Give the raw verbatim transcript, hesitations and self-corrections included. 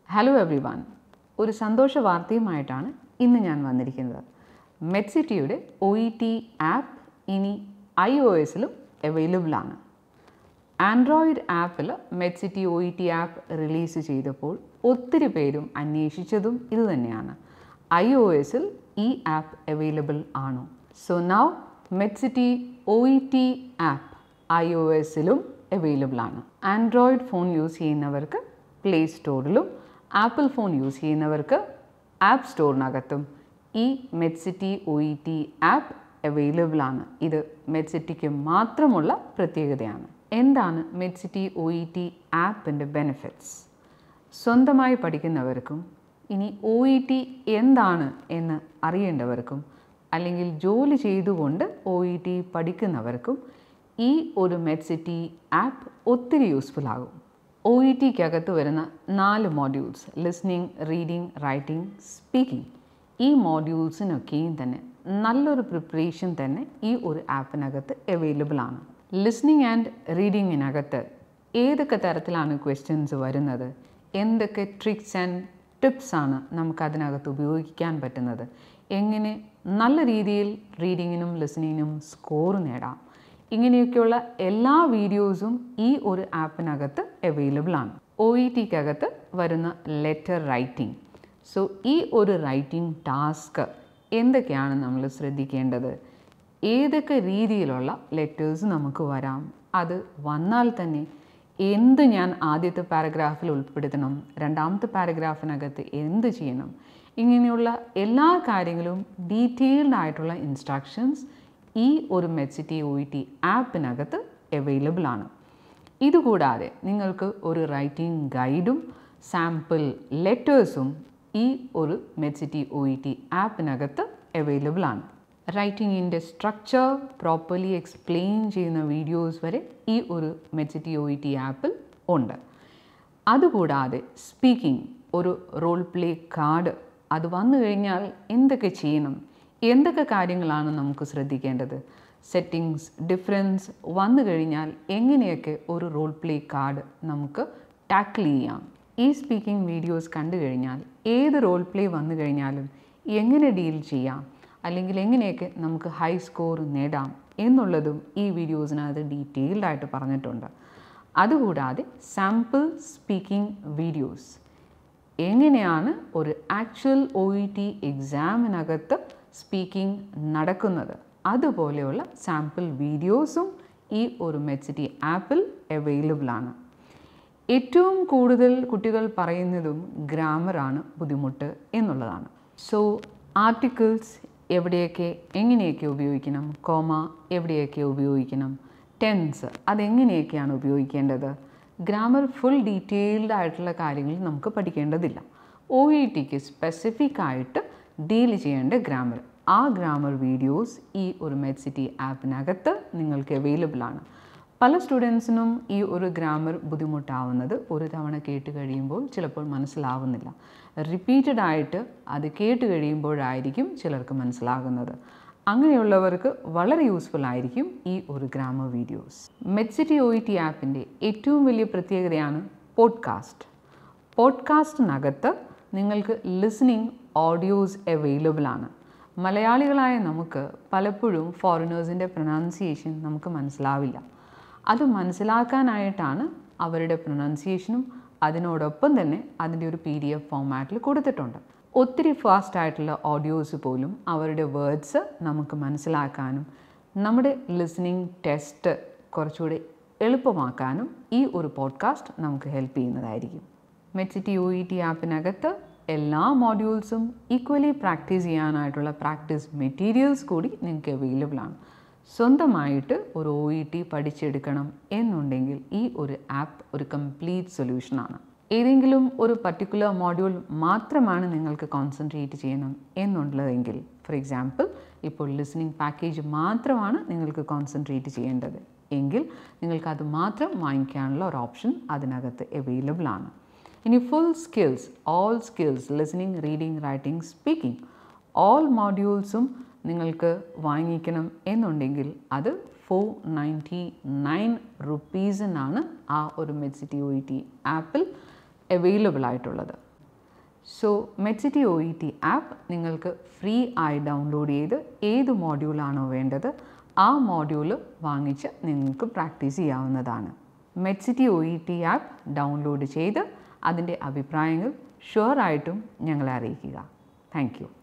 Hello everyone. ഒരു സന്തോഷ വാർത്തയുമായിട്ടാണ് ഇന്ന് ഞാൻ വന്നിരിക്കുന്നത്. മെഡ്സിറ്റിയുടെ O E T ആപ്പ് ഇനി iOSലും അവൈലബിൾ ആണ്. ആൻഡ്രോയിഡ് ആപ്പിൽ Medcity O E T app release ചെയ്തപ്പോൾ ഒത്തിരി പേരും അന്വേഷിച്ചതും ഇതുതന്നെയാണ്. iOSൽ ഈ ആപ്പ് അവൈലബിൾ ആണോ? So now Medcity O E T app iOSലും അവൈലബിൾ ആണ്. ആൻഡ്രോയിഡ് ഫോൺ യൂസ് ചെയ്യുന്നവർക്ക് പ്ലേ സ്റ്റോറിലും ആപ്പിൾ ഫോൺ യൂസ് ചെയ്യുന്നവർക്ക് ആപ്പ് സ്റ്റോറിനകത്തും ഈ Medcity O E T app available ആണ്. ഇത് മെഡ്സിറ്റിക്ക് മാത്രമുള്ള പ്രത്യേകതയാണ്. എന്താണ് മെഡ്സിറ്റി O E T ആപ്പിൻ്റെ ബെനിഫിറ്റ്സ്? സ്വന്തമായി പഠിക്കുന്നവർക്കും ഇനി O E T എന്താണ് എന്ന് അറിയേണ്ടവർക്കും അല്ലെങ്കിൽ ജോലി ചെയ്തുകൊണ്ട് O E T പഠിക്കുന്നവർക്കും ഈ ഒരു മെഡ്സിറ്റി ആപ്പ് ഒത്തിരി യൂസ്ഫുൾ ആകും. O E Tക്കകത്ത് വരുന്ന നാല് modules listening, reading, writing, speaking ഈ മോഡ്യൂൾസിനൊക്കെയും തന്നെ നല്ലൊരു പ്രിപ്പറേഷൻ തന്നെ ഈ ഒരു ആപ്പിനകത്ത് അവൈലബിൾ ആണ്. ലിസ്ണിംഗ് ആൻഡ് റീഡിങ്ങിനകത്ത് ഏതൊക്കെ തരത്തിലാണ് ക്വസ്റ്റ്യൻസ് വരുന്നത്, എന്തൊക്കെ ട്രിക്സ് ആൻഡ് ടിപ്സാണ് നമുക്കതിനകത്ത് ഉപയോഗിക്കാൻ പറ്റുന്നത്, എങ്ങനെ നല്ല രീതിയിൽ റീഡിങ്ങിനും ലിസ്ണിങ്ങിനും സ്കോർ നേടാം, ഇങ്ങനെയൊക്കെയുള്ള എല്ലാ വീഡിയോസും ഈ ഒരു ആപ്പിനകത്ത് അവൈലബിൾ ആണ്. O E Tക്കകത്ത് വരുന്ന ലെറ്റർ റൈറ്റിംഗ്. സോ ഈ ഒരു റൈറ്റിംഗ് ടാസ്ക് എന്തൊക്കെയാണ് നമ്മൾ ശ്രദ്ധിക്കേണ്ടത്, ഏതൊക്കെ രീതിയിലുള്ള ലെറ്റേഴ്സ് നമുക്ക് വരാം, അത് വന്നാൽ തന്നെ എന്ത് ഞാൻ ആദ്യത്തെ പാരഗ്രാഫിൽ ഉൾപ്പെടുത്തണം, രണ്ടാമത്തെ പാരഗ്രാഫിനകത്ത് എന്ത് ചെയ്യണം, ഇങ്ങനെയുള്ള എല്ലാ കാര്യങ്ങളും ഡീറ്റെയിൽഡ് ആയിട്ടുള്ള ഇൻസ്ട്രക്ഷൻസ് ഈ ഒരു മെഡ്സിറ്റി O E T ആപ്പിനകത്ത് അവൈലബിൾ ആണ്. ഇതുകൂടാതെ നിങ്ങൾക്ക് ഒരു റൈറ്റിംഗ് ഗൈഡും സാമ്പിൾ ലെറ്റേഴ്സും ഈ ഒരു മെഡ്സിറ്റി O E T ആപ്പിനകത്ത് അവൈലബിൾ ആണ്. റൈറ്റിങ്ങിൻ്റെ സ്ട്രക്ചർ പ്രോപ്പർലി എക്സ്പ്ലെയിൻ ചെയ്യുന്ന വീഡിയോസ് വരെ ഈ ഒരു മെഡ്സിറ്റി O E T ആപ്പിൽ ഉണ്ട്. അതുകൂടാതെ സ്പീക്കിംഗ് ഒരു റോൾ പ്ലേ കാർഡ് അത് വന്നു കഴിഞ്ഞാൽ എന്തൊക്കെ ചെയ്യണം, എന്തൊക്കെ കാര്യങ്ങളാണ് നമുക്ക് ശ്രദ്ധിക്കേണ്ടത്, സെറ്റിങ്സ് ഡിഫറൻസ് വന്നു കഴിഞ്ഞാൽ എങ്ങനെയൊക്കെ ഒരു റോൾ പ്ലേ കാർഡ് നമുക്ക് ടാക്കിൾ ചെയ്യാം. ഈ സ്പീക്കിംഗ് വീഡിയോസ് കണ്ടു കഴിഞ്ഞാൽ ഏത് റോൾ പ്ലേ വന്നു കഴിഞ്ഞാലും എങ്ങനെ ഡീൽ ചെയ്യാം, അല്ലെങ്കിൽ എങ്ങനെയൊക്കെ നമുക്ക് ഹൈ സ്കോർ നേടാം എന്നുള്ളതും ഈ വീഡിയോസിനകത്ത് ഡീറ്റെയിൽഡ് ആയിട്ട് പറഞ്ഞിട്ടുണ്ട്. അതുകൂടാതെ സാമ്പിൾ സ്പീക്കിംഗ് വീഡിയോസ്, എങ്ങനെയാണ് ഒരു ആക്ച്വൽ O E T എക്സാമിനകത്ത് സ്പീക്കിംഗ് നടക്കുന്നത്, അതുപോലെയുള്ള സാമ്പിൾ വീഡിയോസും ഈ ഒരു മെഡ്സിറ്റി ആപ്പിൽ അവൈലബിൾ ആണ്. ഏറ്റവും കൂടുതൽ കുട്ടികൾ പറയുന്നതും ഗ്രാമറാണ് ബുദ്ധിമുട്ട് എന്നുള്ളതാണ്. സോ ആർട്ടിക്കിൾസ് എവിടെയൊക്കെ എങ്ങനെയൊക്കെ ഉപയോഗിക്കണം, കോമ എവിടെയൊക്കെ ഉപയോഗിക്കണം, ടെൻസ് അതെങ്ങനെയൊക്കെയാണ് ഉപയോഗിക്കേണ്ടത്, ഗ്രാമർ ഫുൾ ഡീറ്റെയിൽഡ് ആയിട്ടുള്ള കാര്യങ്ങൾ നമുക്ക് പഠിക്കേണ്ടതില്ല. O E Tക്ക് സ്പെസിഫിക് ആയിട്ട് ഡീൽ ചെയ്യേണ്ട ഗ്രാമർ, ആ ഗ്രാമർ വീഡിയോസ് ഈ ഒരു മെഡ്സിറ്റി ആപ്പിനകത്ത് നിങ്ങൾക്ക് അവൈലബിൾ ആണ്. പല സ്റ്റുഡൻസിനും ഈ ഒരു ഗ്രാമർ ബുദ്ധിമുട്ടാവുന്നത് ഒരു തവണ കേട്ട് കഴിയുമ്പോൾ ചിലപ്പോൾ മനസ്സിലാവുന്നില്ല. റിപ്പീറ്റഡ് ആയിട്ട് അത് കേട്ട് കഴിയുമ്പോഴായിരിക്കും ചിലർക്ക് മനസ്സിലാകുന്നത്. അങ്ങനെയുള്ളവർക്ക് വളരെ യൂസ്ഫുൾ ആയിരിക്കും ഈ ഒരു grammar videos. Medcity O E T ആപ്പിൻ്റെ ഏറ്റവും വലിയ പ്രത്യേകതയാണ് പോഡ്കാസ്റ്റ്. പോഡ്കാസ്റ്റിനകത്ത് നിങ്ങൾക്ക് ലിസണിങ് ഓഡിയോസ് അവൈലബിൾ ആണ്. മലയാളികളായ നമുക്ക് പലപ്പോഴും ഫോറിനേഴ്സിൻ്റെ പ്രൊനൗൺസിയേഷൻ നമുക്ക് മനസ്സിലാവില്ല. അത് മനസ്സിലാക്കാനായിട്ടാണ് അവരുടെ പ്രൊനൗൺസിയേഷനും അതിനോടൊപ്പം തന്നെ അതിൻ്റെ ഒരു പി ഡി എഫ് ഫോമാറ്റിൽ കൊടുത്തിട്ടുണ്ട്. ഒത്തിരി ഫാസ്റ്റ് ആയിട്ടുള്ള ഓഡിയോസ് പോലും അവരുടെ വേർഡ്സ് നമുക്ക് മനസ്സിലാക്കാനും നമ്മുടെ ലിസണിങ് ടെസ്റ്റ് കുറച്ചുകൂടി എളുപ്പമാക്കാനും ഈ ഒരു പോഡ്കാസ്റ്റ് നമുക്ക് ഹെൽപ്പ് ചെയ്യുന്നതായിരിക്കും. മെഡ്സിറ്റി O E T ആപ്പിനകത്ത് എല്ലാ മോഡ്യൂൾസും ഈക്വലി പ്രാക്ടീസ് ചെയ്യാനായിട്ടുള്ള പ്രാക്ടീസ് മെറ്റീരിയൽസ് കൂടി നിങ്ങൾക്ക് അവൈലബിൾ ആണ്. സ്വന്തമായിട്ട് ഒരു O E T പഠിച്ചെടുക്കണം എന്നുണ്ടെങ്കിൽ ഈ ഒരു ആപ്പ് ഒരു കംപ്ലീറ്റ് സൊല്യൂഷനാണ്. ഏതെങ്കിലും ഒരു പർട്ടിക്കുലർ മോഡ്യൂൾ മാത്രമാണ് നിങ്ങൾക്ക് കോൺസെൻട്രേറ്റ് ചെയ്യണം എന്നുള്ളതെങ്കിൽ, ഫോർ എക്സാമ്പിൾ ഇപ്പോൾ ലിസണിംഗ് പാക്കേജ് മാത്രമാണ് നിങ്ങൾക്ക് കോൺസെൻട്രേറ്റ് ചെയ്യേണ്ടത് എങ്കിൽ നിങ്ങൾക്കത് മാത്രം വാങ്ങിക്കാനുള്ള ഒരു ഓപ്ഷൻ അതിനകത്ത് അവൈലബിൾ ആണ്. ഇനി full skills, all skills listening, reading, writing, speaking all മോഡ്യൂൾസും നിങ്ങൾക്ക് വാങ്ങിക്കണം എന്നുണ്ടെങ്കിൽ അത് ഫോർ നയൻറ്റി നയൻ റുപ്പീസിനാണ് ആ ഒരു മെഡ്സിറ്റി O E T ആപ്പിൽ അവൈലബിൾ ആയിട്ടുള്ളത്. So Medcity O E T app നിങ്ങൾക്ക് ഫ്രീ ആയി ഡൗൺലോഡ് ചെയ്ത് ഏത് മോഡ്യൂളാണോ വേണ്ടത് ആ മോഡ്യൂൾ വാങ്ങിച്ച് നിങ്ങൾക്ക് പ്രാക്ടീസ് ചെയ്യാവുന്നതാണ്. Medcity O E T app download ചെയ്ത് അതിൻ്റെ അഭിപ്രായങ്ങൾ ഷുവറായിട്ടും ഞങ്ങളെ അറിയിക്കുക. Thank U.